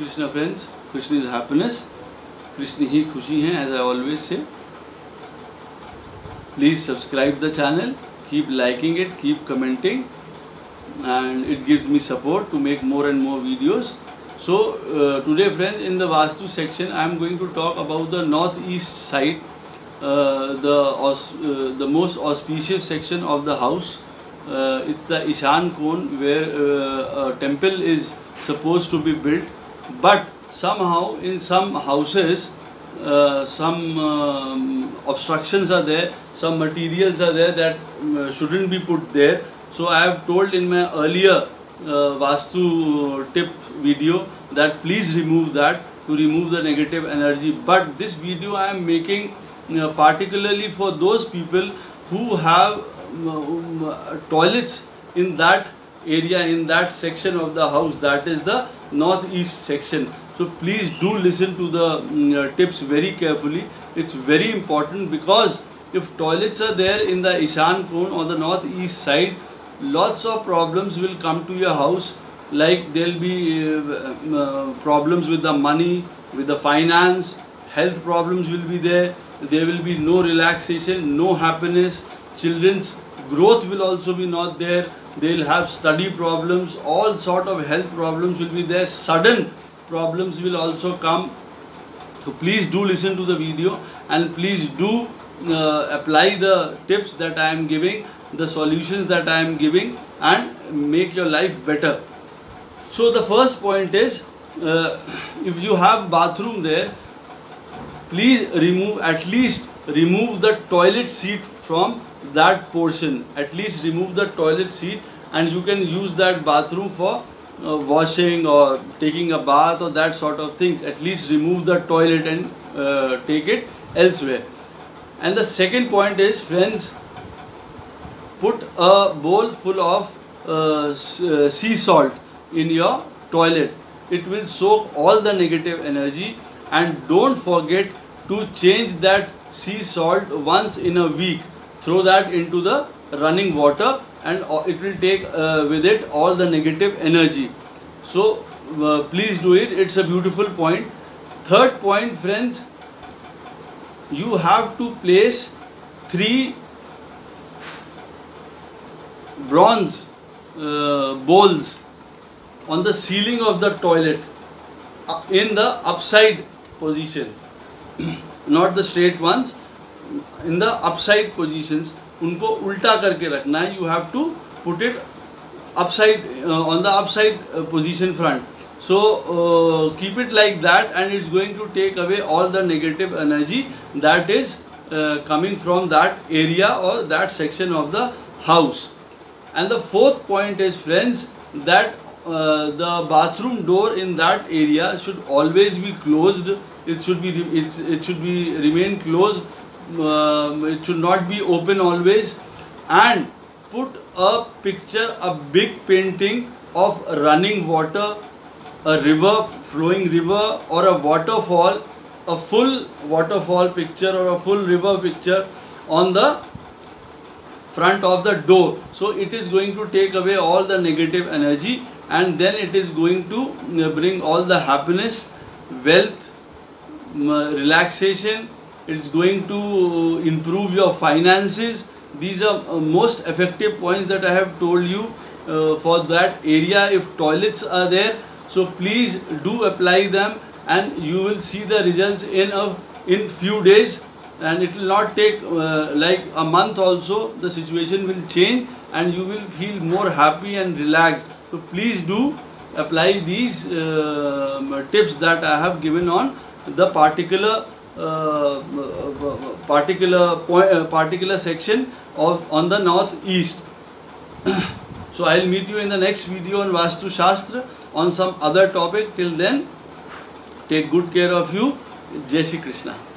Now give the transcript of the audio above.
Krishna friends. Krishna is happiness. Krishna ही खुशी हैं, as I always say. Please subscribe the channel. Keep liking it. Keep commenting, and it gives me support to make more and more videos. So today, friends, in the Vastu section, I am going to talk about the northeast side, the most auspicious section of the house. It's the Ishan Kon, where a temple is supposed to be built, but somehow in some houses some obstructions are there, some materials are there that shouldn't be put there. So I have told in my earlier Vastu tip video that please remove that, to remove the negative energy. But this video I am making particularly for those people who have toilets in that area, in that section of the house, that is the northeast section. So please do listen to the tips very carefully. It's very important, because if toilets are there in the Ishan Kon or the northeast side, lots of problems will come to your house. Like there will be problems with the money, with the finance, health problems will be there. There will be no relaxation, no happiness. Children's growth will also be not there. They will have study problems, all sort of health problems will be there. Sudden problems will also come. So please do listen to the video, and please do apply the tips that I am giving, the solutions that I am giving, and make your life better. So the first point is, if you have bathroom there, please remove the toilet seat from that portion. At least remove the toilet seat, and you can use that bathroom for washing or taking a bath or that sort of things. At least remove the toilet and take it elsewhere. And the second point is, friends, put a bowl full of sea salt in your toilet. It will soak all the negative energy, and don't forget to change that sea salt once in a week. Throw that into the running water, and it will take with it all the negative energy. So please do it. It's a beautiful point. Third point, friends, you have to place 3 bronze bowls on the ceiling of the toilet in the upside position, not the straight ones, in the upside positions. उनको उल्टा करके रखना है. You have to put it upside on the upside position front. So keep it like that, and it's going to take away all the negative energy that is coming from that area or that section of the house. And the fourth point is, friends, that the bathroom door in that area should always be closed. It should be remain closed. It should not be open always. And put a picture, a big painting of running water, a river, flowing river, or a waterfall, a full waterfall picture or a full river picture on the front of the door. So it is going to take away all the negative energy, and then it is going to bring all the happiness, wealth, relaxation. It's going to improve your finances. These are most effective points that I have told you for that area. If toilets are there, so please do apply them, and you will see the results in few days, and it will not take like a month also. The situation will change, and you will feel more happy and relaxed. So please do apply these tips that I have given on the particular section on the northeast. So I'll meet you in the next video on Vastu Shastra on some other topic. Till then, take good care of you. Jai Shri Krishna.